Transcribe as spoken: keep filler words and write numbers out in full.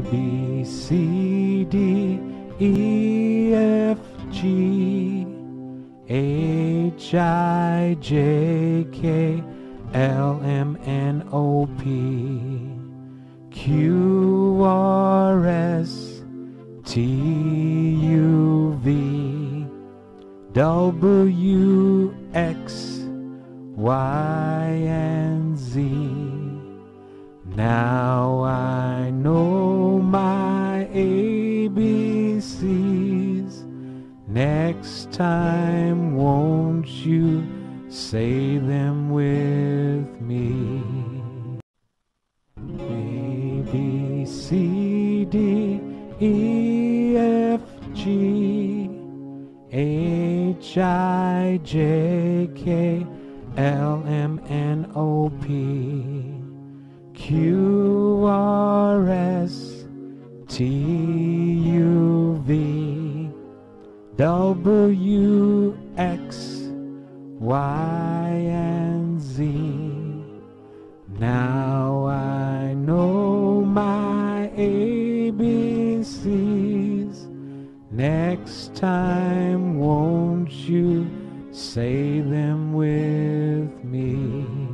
B, C, D, E, F, G, H, I, J, K, L, M, N, O, P, Q, R, S, T, U, V, W, X, Y, and Z. Now I know my A B Cs. Next time, won't you say them with me? A, B, C, D, E, F, G, H, I, J, K, L, M, N, O, P, Q, R, S, T, U, V, W, X, Y, and Z. Now I know my A B Cs. Next time, won't you say them with me?